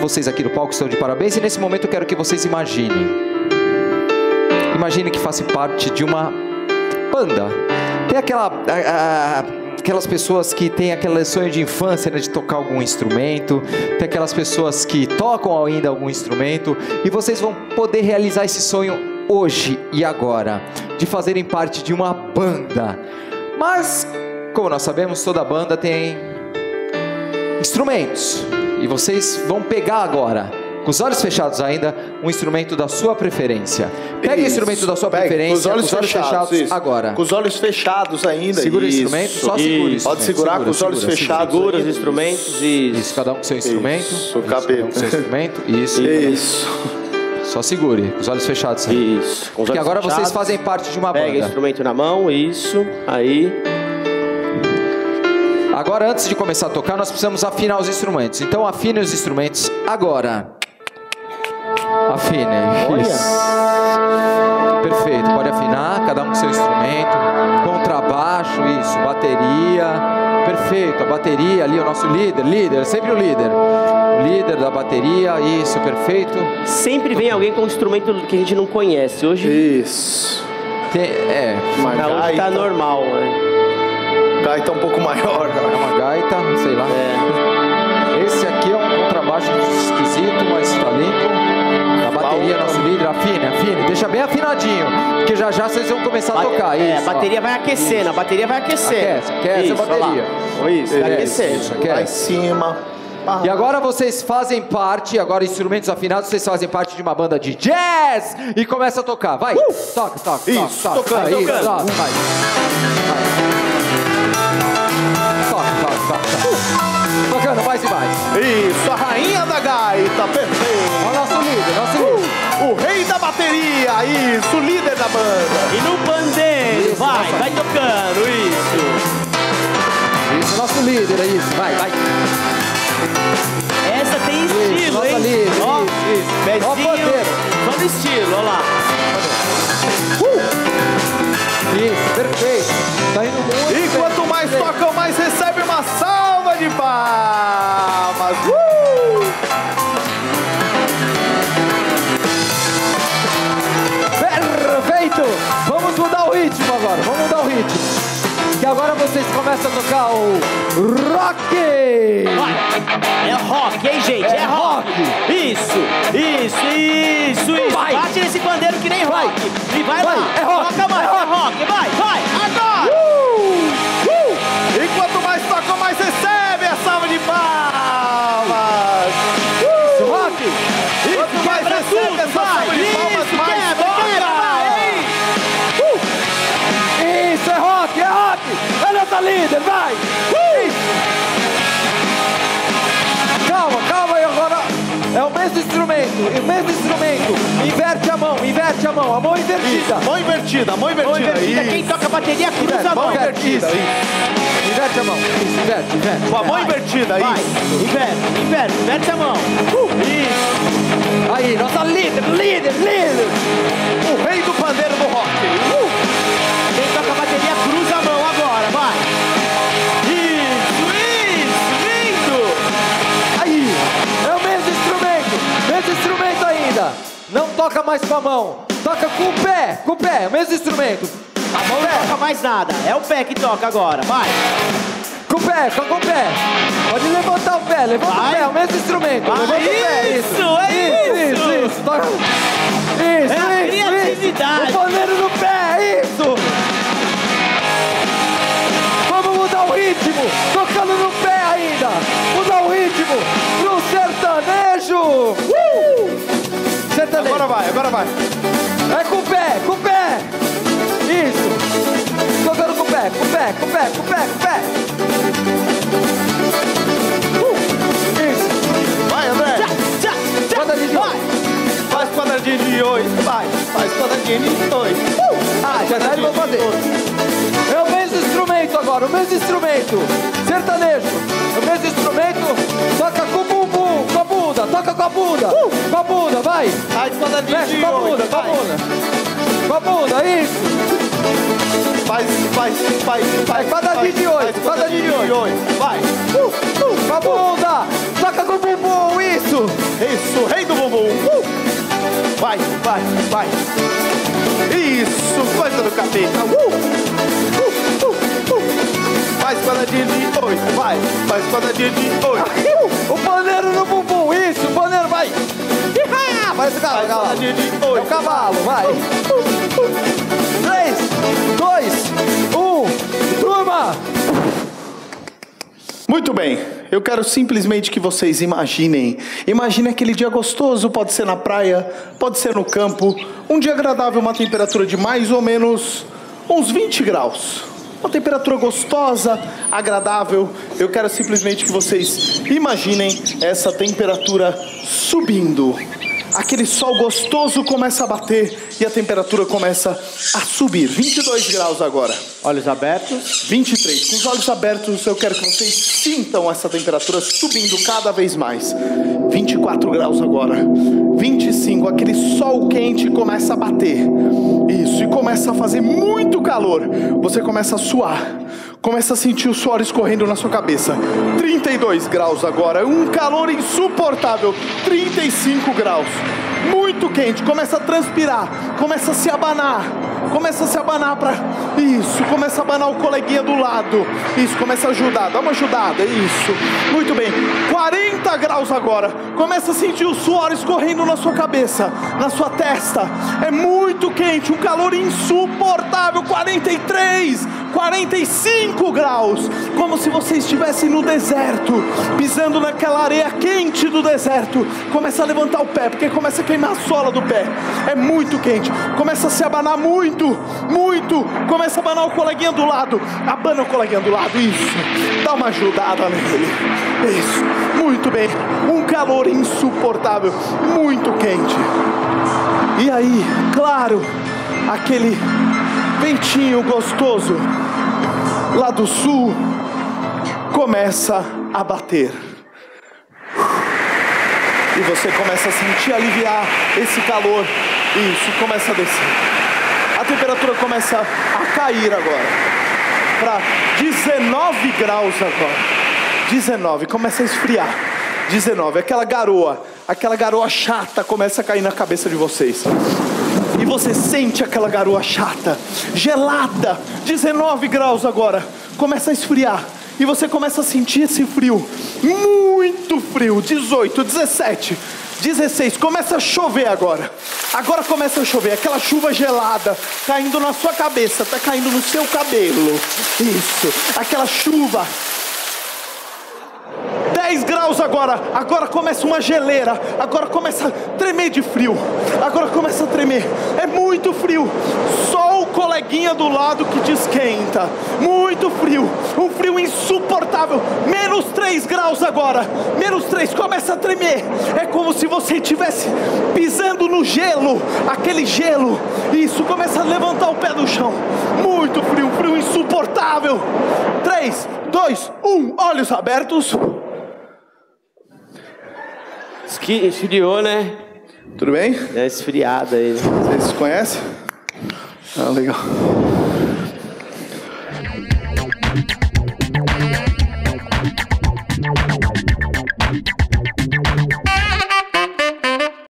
vocês aqui do palco estão de parabéns. E nesse momento eu quero que vocês imaginem. Imagine que façam parte de uma banda. Tem aquelas pessoas que têm aquele sonho de infância, né, de tocar algum instrumento. Tem aquelas pessoas que tocam ainda algum instrumento. E vocês vão poder realizar esse sonho hoje e agora, de fazerem parte de uma banda. Mas, como nós sabemos, toda banda tem instrumentos. E vocês vão pegar agora, com os olhos fechados ainda, um instrumento da sua preferência. Pega o instrumento da sua preferência, com os olhos fechados agora. Com os olhos fechados ainda. Segura o instrumento, só segura isso. Pode segurar com os olhos fechados. Segura os instrumentos e... Isso, cada um com seu instrumento. Isso, cabelo. Com seu instrumento, isso. Isso. Só segure, com os olhos fechados. Isso. Porque agora vocês fazem parte de uma banda. Pega o instrumento na mão, isso. Aí. Agora, antes de começar a tocar, nós precisamos afinar os instrumentos. Então, afine os instrumentos agora. Afine. Isso. Perfeito, pode afinar, cada um com seu instrumento. Contrabaixo, isso. Bateria. Perfeito, a bateria ali, o nosso líder, sempre o líder. O líder da bateria, isso, perfeito. Sempre vem alguém com um instrumento que a gente não conhece. Hoje... Isso. Hoje tá normal, né? Gaita um pouco maior. É uma gaita, sei lá. Esse aqui é um contrabaixo esquisito, mas tá limpo. A bateria, nosso líder, afine, deixa bem afinadinho, porque já vocês vão começar a tocar. Isso, a bateria vai aquecendo, a bateria vai aquecendo. Aquece a bateria. Isso, vai aquecendo. Lá em cima. E agora vocês fazem parte, agora instrumentos afinados, vocês fazem parte de uma banda de jazz e começa a tocar, vai. Toca. Isso, toca. tocando. Vai. Toca. Tocando, mais e mais. Isso, a rainha da gaita, perfeito. Olha o nosso líder. O rei da bateria, isso, o líder da banda. E no pandeiro, Isso, vai tocando, isso. Isso, nosso líder, isso, vai. Essa tem estilo, nossa hein? líder, Ó, isso. Ó o pezinho, pandeiro. só no estilo, ó lá. Isso, perfeito. Tá indo muito E bem. quanto mais tocam, mais recebe uma salva de palmas. Perfeito! Vamos mudar o ritmo agora, Que agora vocês começam a tocar o rock! Vai. É rock, hein, gente? É rock. Isso. Vai. Bate nesse pandeiro que nem rock. E vai lá. É rock. Toca mais, é rock. Vai. Agora. E quanto mais tocam, mais recebe a salva de palmas. Rock! E quanto mais Quebra recebe tudo, essa salva de palmas, Isso, mais quebra, vai. Isso, é rock! É nossa líder, vai! Calma aí agora. É o mesmo instrumento. Inverte a mão, a mão invertida. Mão invertida. Quem toca a bateria cruza a mão. Invertida, isso. Inverte a mão, inverte. Com a mão invertida, Vai. isso. Inverte a mão. Isso. Aí, nossa líder. O rei do pandeiro do rock. Quem toca a bateria cruza a mão agora, vai. Isso, lindo. Aí, é o mesmo instrumento ainda. Não toca mais com a mão, toca com o pé, o mesmo instrumento. A mão não toca mais nada, é o pé que toca agora, vai. Com o pé. Pode levantar o pé, levanta o pé, é o mesmo instrumento. Vai. Levanta o pé, Isso. Toca. Isso. É a criatividade. O pandeiro no pé, isso. Vamos mudar o ritmo, tocando no pé ainda. Mudar o ritmo pro sertanejo. Sertanejo. Agora vai. É com o pé. Isso. Tocando com o pé. Isso. Vai, André. Quadradinho de oito. Faz quadradinho de 8. Faz quadradinho de 8. Já vou fazer. É o mesmo instrumento agora, sertanejo. É o mesmo instrumento, toca com o bumbum, com a bunda, toca com a bunda, vai. Faz quadradinho Mexe de com a 8. bunda, com a bunda, isso. Faz quadradinho de 8, Vai. com a bunda. Toca com o bumbum, isso. Isso, rei do bumbum. Vai, vai, vai. Isso, coisa do capeta. Faz quadradinha de 8, vai. Faz quadradinha de 8. O pandeiro no bumbum, isso, o pandeiro vai. Parece o cavalo. Faz quadradinha de 8. É o cavalo, vai. 3, 2, 1, turma. Muito bem, eu quero simplesmente que vocês imaginem aquele dia gostoso, pode ser na praia, pode ser no campo, um dia agradável, uma temperatura de mais ou menos uns 20 graus. Uma temperatura gostosa, agradável. Eu quero simplesmente que vocês imaginem essa temperatura subindo. Aquele sol gostoso começa a bater e a temperatura começa a subir. 22 graus agora. Olhos abertos. 23. Com os olhos abertos, eu quero que vocês sintam essa temperatura subindo cada vez mais. 24 graus agora. 25. Aquele sol quente começa a bater. Isso. E começa a fazer muito calor. Você começa a suar. Começa a sentir o suor escorrendo na sua cabeça. 32 graus agora. Um calor insuportável. 35 graus. Muito quente. Começa a transpirar. Começa a se abanar. Começa a se abanar para... Isso. Começa a abanar o coleguinha do lado. Isso. Começa a ajudar. Dá uma ajudada. Isso. Muito bem. 40 graus agora. Começa a sentir o suor escorrendo na sua cabeça. Na sua testa. É muito quente. Um calor insuportável. 43. 45 graus, como se você estivesse no deserto, pisando naquela areia quente do deserto. Começa a levantar o pé, porque começa a queimar a sola do pé. É muito quente, começa a se abanar muito, muito. Começa a abanar o coleguinha do lado. Abana o coleguinha do lado, isso. Dá uma ajudada nele. Isso, muito bem. Um calor insuportável, muito quente. E aí, claro, aquele ventinho gostoso lá do sul começa a bater. E você começa a sentir aliviar esse calor. Isso, começa a descer. A temperatura começa a cair agora para 19 graus agora. 19, começa a esfriar. 19, aquela garoa chata começa a cair na cabeça de vocês. E você sente aquela garoa chata, gelada, 19 graus agora, começa a esfriar. E você começa a sentir esse frio, muito frio, 18, 17, 16, começa a chover agora. Agora começa a chover, aquela chuva gelada, caindo na sua cabeça, tá caindo no seu cabelo. Isso, aquela chuva. 10 graus agora, agora começa uma geleira, agora começa a tremer de frio, agora começa a tremer, é muito frio, só o coleguinha do lado que te esquenta, muito frio, um frio insuportável, menos 3 graus agora, menos 3, começa a tremer, é como se você estivesse pisando no gelo, aquele gelo, isso, começa a levantar o pé do chão, muito frio, um frio insuportável. 3, 2, 1, olhos abertos. Esfriou, né? Tudo bem? É esfriada ele. Vocês se conhecem? Ah, legal.